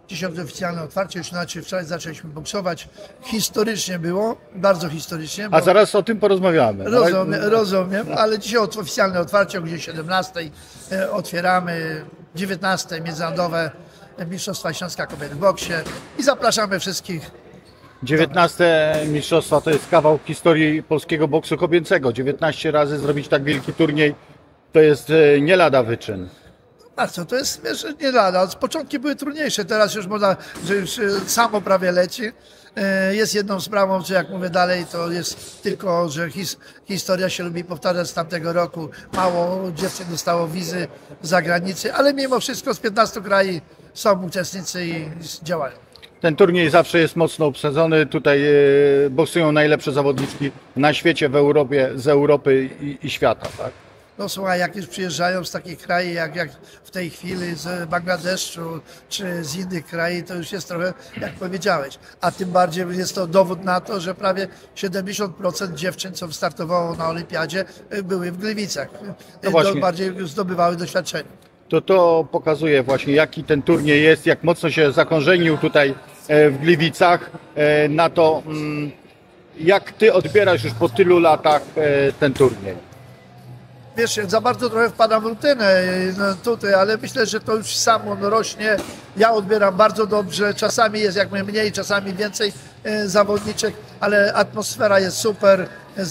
10. oficjalne otwarcie, już inaczej wczoraj zaczęliśmy boksować. Historycznie było, bardzo historycznie. A zaraz o tym porozmawiamy. Rozumiem, ale dzisiaj oficjalne otwarcie o godzinie 17 otwieramy 19. Międzynarodowe Mistrzostwa Śląska Kobiet w boksie i zapraszamy wszystkich. 19 mistrzostwa to jest kawał historii polskiego boksu kobiecego. 19 razy zrobić tak wielki turniej to jest nie lada wyczyn. Bardzo, to jest, wiesz, nie lada. Z początku były trudniejsze, teraz już można, że już samo prawie leci. Jest jedną sprawą, że jak mówię dalej, to jest tylko, że historia się lubi powtarzać z tamtego roku. Mało dziewczyn dostało wizy z zagranicy, ale mimo wszystko z 15 krajów są uczestnicy i działają. Ten turniej zawsze jest mocno obsadzony. Tutaj boksują najlepsze zawodniczki na świecie, w Europie, z Europy i świata, tak? No słuchaj, jak już przyjeżdżają z takich krajów, jak w tej chwili z Bangladeszu czy z innych krajów, to już jest trochę, jak powiedziałeś. A tym bardziej jest to dowód na to, że prawie 70% dziewczyn, co startowało na olimpiadzie, były w Gliwicach. No bardziej zdobywały doświadczenie. To pokazuje właśnie, jaki ten turniej jest, jak mocno się zakorzenił tutaj w Gliwicach. Na to, jak ty odbierasz już po tylu latach ten turniej? Wiesz, za bardzo trochę wpadam w rutynę tutaj, ale myślę, że to już samo rośnie. Ja odbieram bardzo dobrze, czasami jest jak mniej, czasami więcej zawodniczek, ale atmosfera jest super.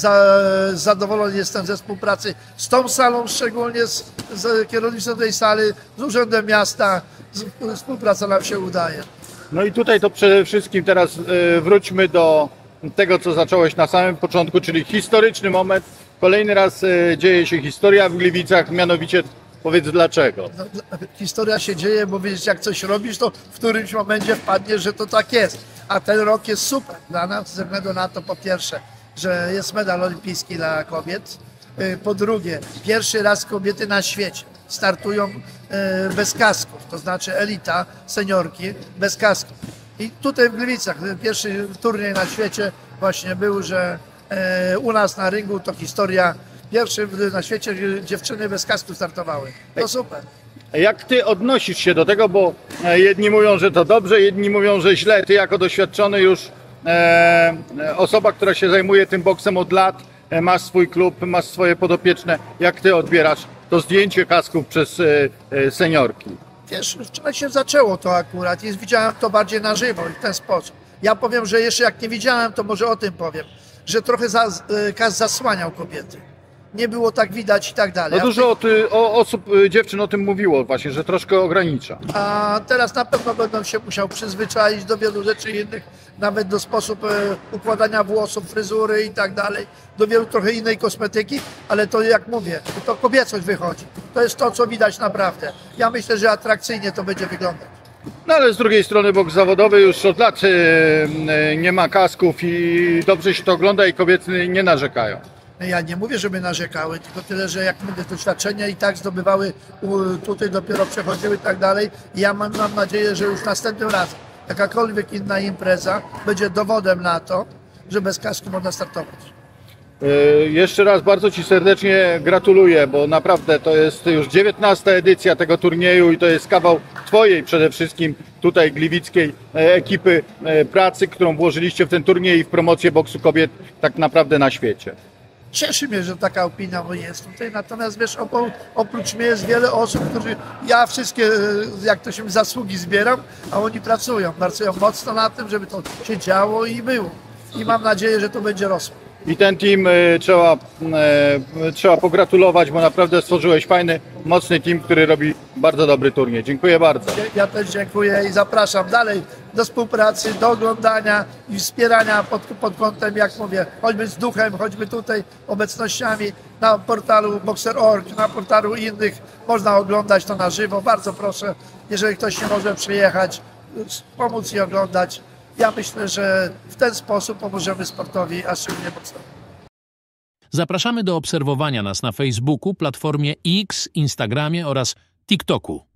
Zadowolony jestem ze współpracy z tą salą, szczególnie z kierownictwem tej sali, z Urzędem Miasta. Współpraca nam się udaje. No i tutaj to przede wszystkim teraz wróćmy do tego, co zacząłeś na samym początku, czyli historyczny moment. Kolejny raz dzieje się historia w Gliwicach, mianowicie powiedz dlaczego. No, historia się dzieje, bo wiesz, jak coś robisz, to w którymś momencie wpadnie, że to tak jest. A ten rok jest super dla nas, ze względu na to, po pierwsze, że jest medal olimpijski dla kobiet. Po drugie, pierwszy raz kobiety na świecie startują bez kasków, to znaczy elita, seniorki bez kasków. I tutaj w Gliwicach pierwszy turniej na świecie właśnie był, że u nas na ringu to historia. Pierwszy na świecie dziewczyny bez kasku startowały. To super. Jak ty odnosisz się do tego, bo jedni mówią, że to dobrze, jedni mówią, że źle. Ty jako doświadczony już osoba, która się zajmuje tym boksem od lat, masz swój klub, masz swoje podopieczne. Jak ty odbierasz to zdjęcie kasków przez seniorki? Wiesz, wczoraj się zaczęło to akurat i widziałem to bardziej na żywo i w ten sposób. Ja powiem, że jeszcze jak nie widziałem, to może o tym powiem, że trochę kas zasłaniał kobiety. Nie było tak widać i tak dalej. No dużo osób, dziewczyn o tym mówiło właśnie, że troszkę ogranicza. A teraz na pewno będą się musiał przyzwyczaić do wielu rzeczy innych, nawet do sposobu układania włosów, fryzury i tak dalej, do wielu trochę innej kosmetyki, ale to jak mówię, to kobiecość wychodzi. To jest to, co widać naprawdę. Ja myślę, że atrakcyjnie to będzie wyglądać. No ale z drugiej strony boks zawodowy już od lat nie ma kasków i dobrze się to ogląda i kobiety nie narzekają. Ja nie mówię, żeby narzekały, tylko tyle, że jak mówię, doświadczenia i tak zdobywały, tutaj dopiero przechodziły i tak dalej. Ja mam nadzieję, że już następnym razem jakakolwiek inna impreza będzie dowodem na to, że bez kasku można startować. Jeszcze raz bardzo ci serdecznie gratuluję, bo naprawdę to jest już 19. edycja tego turnieju i to jest kawał twojej przede wszystkim tutaj gliwickiej ekipy pracy, którą włożyliście w ten turniej i w promocję boksu kobiet tak naprawdę na świecie. Cieszy mnie, że taka opinia jest tutaj, natomiast wiesz, oprócz mnie jest wiele osób, którzy, ja wszystkie, jak to się zasługi zbieram, a oni pracują mocno na tym, żeby to się działo i było. I mam nadzieję, że to będzie rosło. I ten team trzeba pogratulować, bo naprawdę stworzyłeś fajny, mocny team, który robi bardzo dobry turniej. Dziękuję bardzo. Ja też dziękuję i zapraszam dalej do współpracy, do oglądania i wspierania pod kątem, jak mówię, choćby z duchem, choćby tutaj obecnościami na portalu Boxer.org, na portalu innych. Można oglądać to na żywo. Bardzo proszę, jeżeli ktoś nie może przyjechać, pomóc i oglądać. Ja myślę, że w ten sposób pomożemy sportowi, a szczególnie boksowi. Zapraszamy do obserwowania nas na Facebooku, platformie X, Instagramie oraz TikToku.